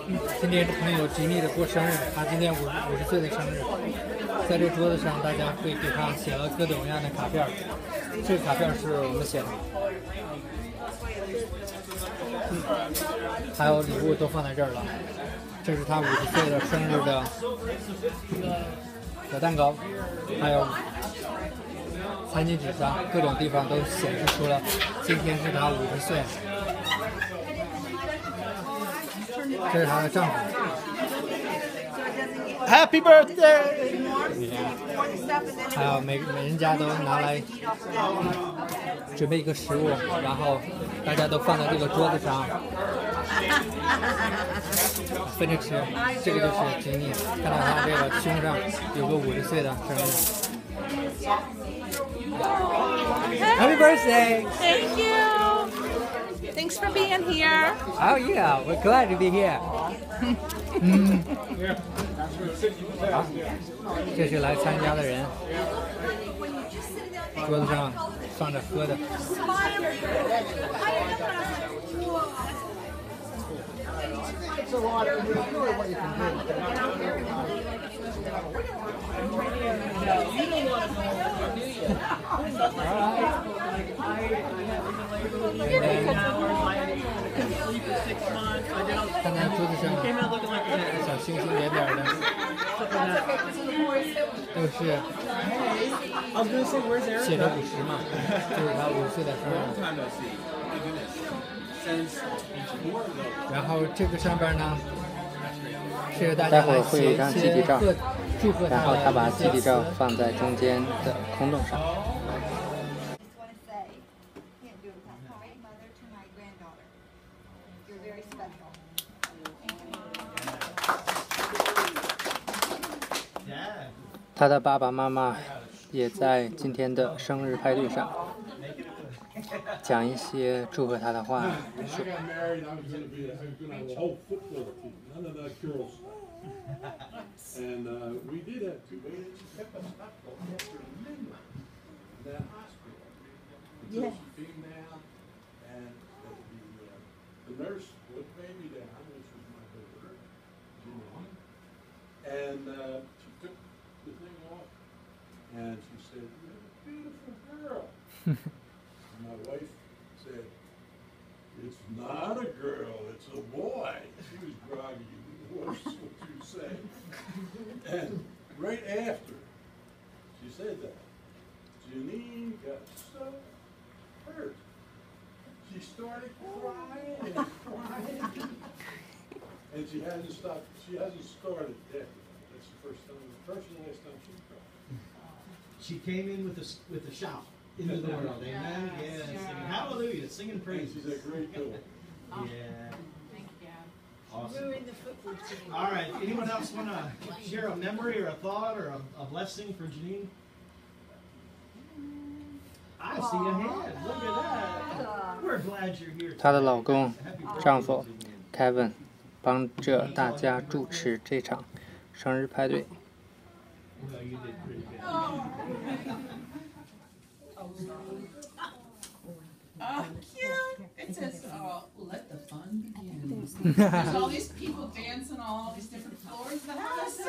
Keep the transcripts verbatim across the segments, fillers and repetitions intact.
今天是朋友吉尼的过生日，他今天五五十岁的生日。在这桌子上，大家会给他写了各种各样的卡片。这个卡片是我们写的，嗯，还有礼物都放在这儿了。这是他五十岁的生日的小蛋糕，还有餐巾纸上各种地方都显示出了今天是他五十岁。这是她的丈夫。Happy birthday！ 还有每每人家都拿来准备一个食物，然后大家都放在这个桌子上分着吃。这个就是吉尼，看到他这个胸上有个五十岁的生日。Happy birthday! Thank you. Thanks for being here. Oh yeah, we're glad to be here. 嗯，好，这是来参加的人，桌子上放着喝的。看看桌子上小星星点点的，都是写着五十嘛，就是他五十岁的生日。然后这个上边呢，是大家来写一些贺祝贺他的。 然后他把集体照放在中间的空洞上。他的爸爸妈妈也在今天的生日派对上讲一些祝贺他的话。 And she said, "You're a beautiful girl." And my wife said, "It's not a girl, it's a boy." She was groggy, that's what she was saying. And right after she said that, Janine got so hurt. She started crying and crying. And she hasn't stopped, she hasn't started yet. That's the first time, the first and last time she cried. She came in with a with a shout into the world. Amen. Yes. Singing hallelujah, singing praises. She's a great girl. Yeah. Thank you. Awesome. Ruined the football team. All right. Anyone else want to share a memory or a thought or a, a blessing for Janine? I see a hand. Look at that. We're glad you're here. 她的老公、丈夫 Kevin 帮着大家主持这场生日派对。 No, you did pretty good. Oh, cute. It says, oh, let the fun begin. There's all these people dancing on all these different floors of the house.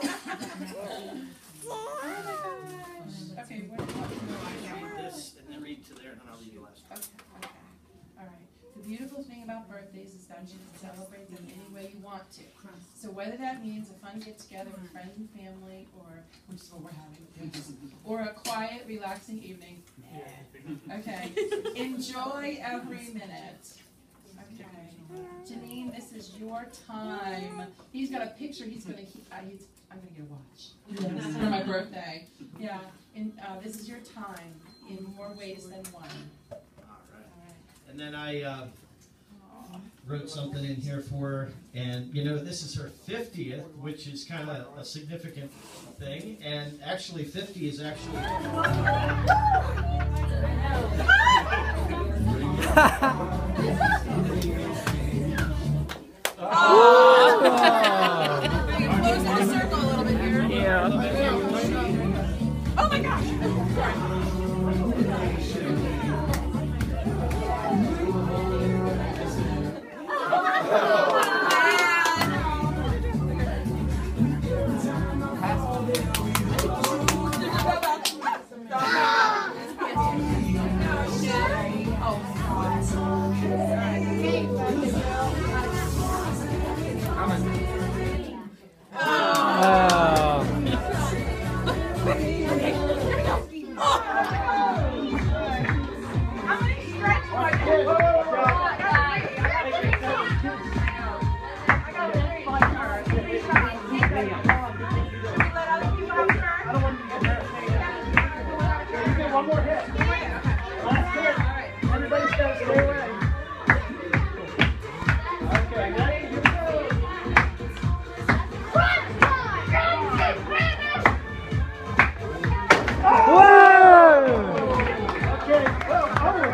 Oh my gosh. Okay, what do you want to know? Read this and then read to there, and then I'll read the last one. Okay, okay. All right. The beautiful thing about birthdays is that you can celebrate them any way you want to. So whether that means a fun get-together with friends and family, or which is what we're having, or a quiet, relaxing evening. Okay. Enjoy every minute. Okay. Janine, this is your time. He's got a picture. He's gonna. He, uh, he's, I'm gonna get a watch for my birthday. Yeah. And uh, this is your time in more ways than one. All right. And then I uh, wrote something in here for her, and you know, this is her fiftieth, which is kind of a significant thing, and actually fifty is actually... Close in a circle a little bit here. Yeah. Oh my gosh! Sorry. One more hit. Last hit. Everybody's got to stay away. Okay, ready? Here we go. Whoa! Okay. Oh,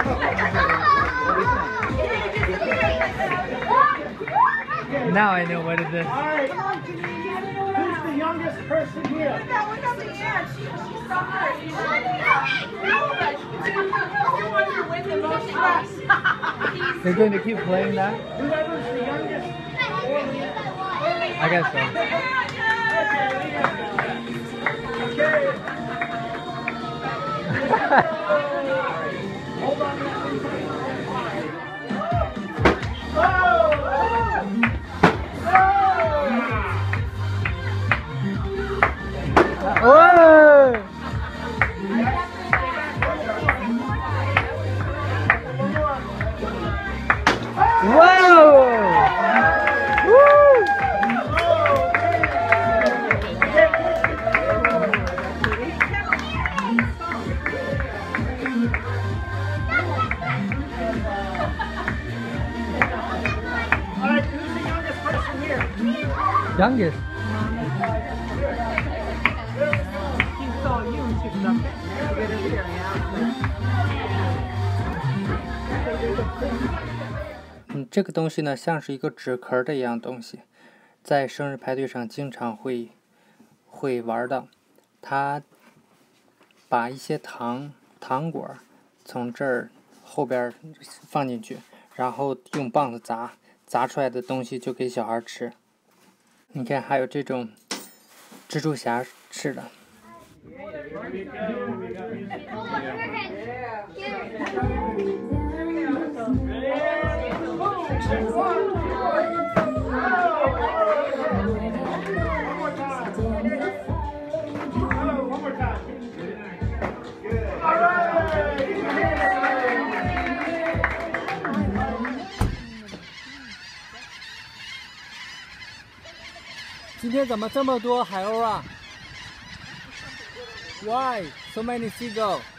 oh. Now I know what it is. All right. Who's the youngest person here? They're going to keep playing that? Whoever's the youngest. I guess so. Okay. Hold on. Oh! Whoa! Whoa! Woo! All right, who's the youngest person here? Youngest. 嗯，这个东西呢，像是一个纸壳的一样东西，在生日派对上经常会会玩到。它把一些糖糖果从这儿后边放进去，然后用棒子砸，砸出来的东西就给小孩吃。你看，还有这种蜘蛛侠吃的。 今天怎么这么多海鸥啊 ？Why so many seagulls?